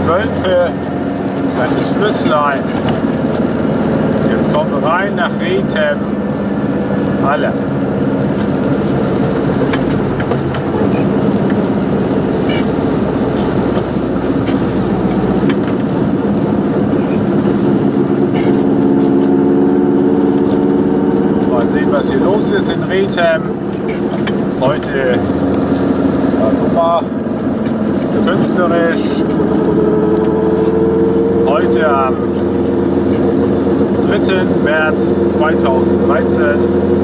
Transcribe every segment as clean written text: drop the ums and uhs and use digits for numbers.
Wölpe, kleines Flüsslein. Jetzt kommen wir rein nach Rethem. Alle. Mal sehen, was hier los ist in Rethem. Heute guck mal, künstlerisch. Heute am 3. März 2013.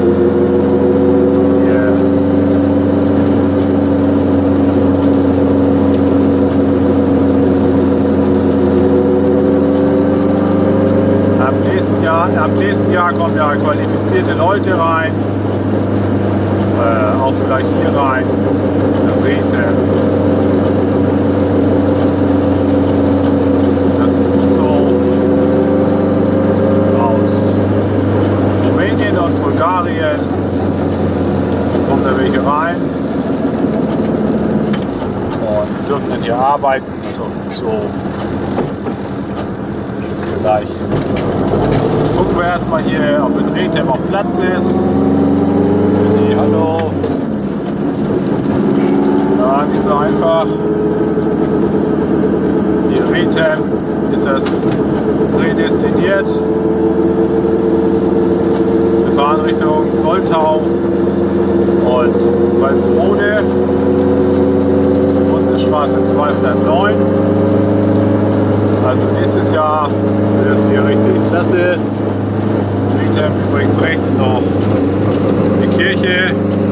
Ab nächsten Jahr kommen ja qualifizierte Leute rein, auch vielleicht hier rein, nach Rethem. Das ist gut so. Aus Rumänien und Bulgarien kommen da welche rein und dürfen dann hier arbeiten, also so vielleicht. Gucken wir erstmal hier, ob in Rethem auch Platz ist. Hey, hallo. Ja, nicht so einfach. Hier in Rethem ist das prädestiniert. Wir fahren Richtung Soltau und Walsrode. Bundesstraße 209. Also nächstes Jahr wird es hier richtig klasse. Übrigens rechts noch die Kirche.